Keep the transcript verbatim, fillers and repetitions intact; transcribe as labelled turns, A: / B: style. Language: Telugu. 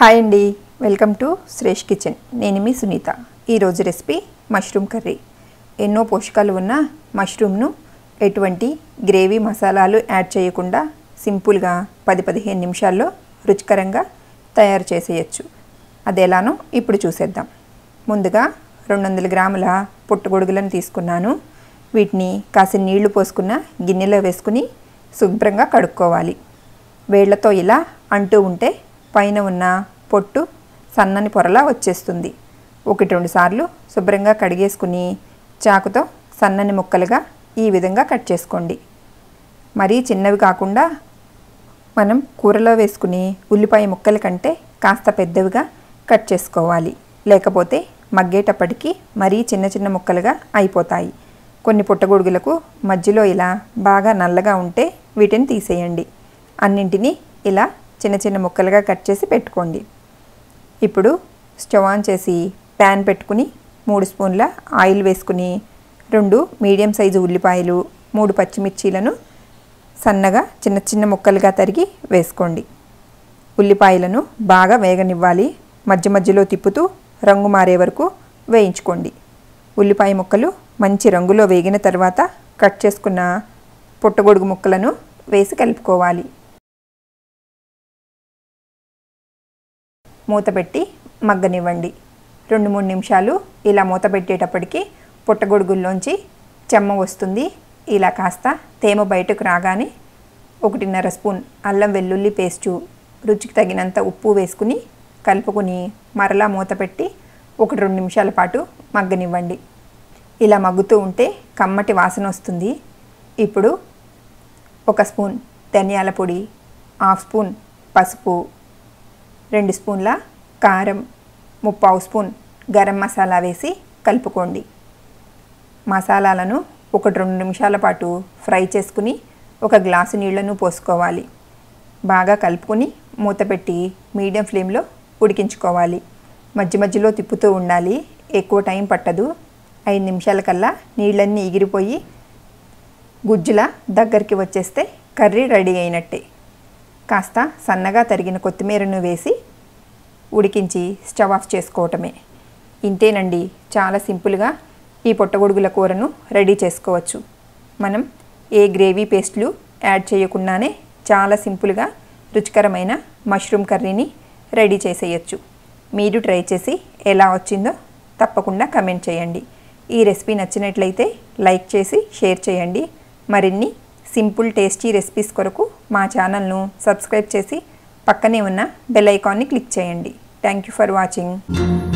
A: హాయ్ అండి, వెల్కమ్ టు శ్రేష్ కిచెన్. నేను మీ సునీత. ఈరోజు రెసిపీ మష్రూమ్ కర్రీ. ఎన్నో పోషకాలు ఉన్న మష్రూమ్ను ఎటువంటి గ్రేవీ మసాలాలు యాడ్ చేయకుండా సింపుల్గా పది పదిహేను నిమిషాల్లో రుచికరంగా తయారు చేసేయచ్చు. అది ఎలానో ఇప్పుడు చూసేద్దాం. ముందుగా రెండు వందల గ్రాముల పుట్టగొడుగులను తీసుకున్నాను. వీటిని కాసిన నీళ్లు పోసుకున్న గిన్నెలో వేసుకుని శుభ్రంగా కడుక్కోవాలి. వేళ్లతో ఇలా అంటూ ఉంటే పైన ఉన్న పొట్టు సన్నని పొరలా వచ్చేస్తుంది. ఒకటి రెండు సార్లు శుభ్రంగా కడిగేసుకుని చాకుతో సన్నని ముక్కలుగా ఈ విధంగా కట్ చేసుకోండి. మరీ చిన్నవి కాకుండా మనం కూరలో వేసుకుని ఉల్లిపాయ ముక్కల కంటే కాస్త పెద్దవిగా కట్ చేసుకోవాలి. లేకపోతే మగ్గేటప్పటికి మరీ చిన్న చిన్న ముక్కలుగా అయిపోతాయి. కొన్ని పుట్టగొడుగులకు మధ్యలో ఇలా బాగా నల్లగా ఉంటే వీటిని తీసేయండి. అన్నింటినీ ఇలా చిన్న చిన్న ముక్కలుగా కట్ చేసి పెట్టుకోండి. ఇప్పుడు స్టవ్ ఆన్ చేసి ప్యాన్ పెట్టుకుని మూడు స్పూన్ల ఆయిల్ వేసుకుని రెండు మీడియం సైజు ఉల్లిపాయలు, మూడు పచ్చిమిర్చీలను సన్నగా చిన్న చిన్న ముక్కలుగా తరిగి వేసుకోండి. ఉల్లిపాయలను బాగా వేగనివ్వాలి. మధ్య మధ్యలో తిప్పుతూ రంగు మారే వరకు వేయించుకోండి. ఉల్లిపాయ ముక్కలు మంచి రంగులో వేగిన తర్వాత కట్ చేసుకున్న పుట్టగొడుగు ముక్కలను వేసి కలుపుకోవాలి. మూత పెట్టి మగ్గనివ్వండి. రెండు మూడు నిమిషాలు ఇలా మూత పెట్టేటప్పటికి పుట్టగొడుగుల్లోంచి చెమ్మ వస్తుంది. ఇలా కాస్త తేమ బయటకు రాగానే ఒకటిన్నర స్పూన్ అల్లం వెల్లుల్లి పేస్టు, రుచికి తగినంత ఉప్పు వేసుకుని కలుపుకుని మరలా మూత పెట్టి ఒకటి రెండు నిమిషాల పాటు మగ్గనివ్వండి. ఇలా మగ్గుతూ ఉంటే కమ్మటి వాసన వస్తుంది. ఇప్పుడు ఒక స్పూన్ ధనియాల పొడి, హాఫ్ స్పూన్ పసుపు, రెండు స్పూన్ల కారం, ముప్పావు స్పూన్ గరం మసాలా వేసి కలుపుకోండి. మసాలాలను ఒకటి రెండు నిమిషాల పాటు ఫ్రై చేసుకుని ఒక గ్లాసు నీళ్లను పోసుకోవాలి. బాగా కలుపుకొని మూత పెట్టి మీడియం ఫ్లేమ్లో ఉడికించుకోవాలి. మధ్య మధ్యలో తిప్పుతూ ఉండాలి. ఎక్కువ టైం పట్టదు. ఐదు నిమిషాల కల్లా నీళ్ళన్నీ ఎగిరిపోయి గుజ్జులా దగ్గరికి వచ్చేస్తే కర్రీ రెడీ అయినట్టే. కాస్త సన్నగా తరిగిన కొత్తిమీరను వేసి ఉడికించి స్టవ్ ఆఫ్ చేసుకోవటమే. ఇంతేనండి, చాలా సింపుల్గా ఈ పుట్టగొడుగుల కూరను రెడీ చేసుకోవచ్చు. మనం ఏ గ్రేవీ పేస్ట్లు యాడ్ చేయకుండానే చాలా సింపుల్గా రుచికరమైన మష్రూమ్ కర్రీని రెడీ చేసేయచ్చు. మీరు ట్రై చేసి ఎలా వచ్చిందో తప్పకుండా కమెంట్ చేయండి. ఈ రెసిపీ నచ్చినట్లయితే లైక్ చేసి షేర్ చేయండి. మరిన్ని సింపుల్ టేస్టీ రెసిపీస్ కొరకు మా ఛానల్ను సబ్స్క్రైబ్ చేసి పక్కనే ఉన్న బెల్ ఐకాన్ని క్లిక్ చేయండి. Thank you for watching.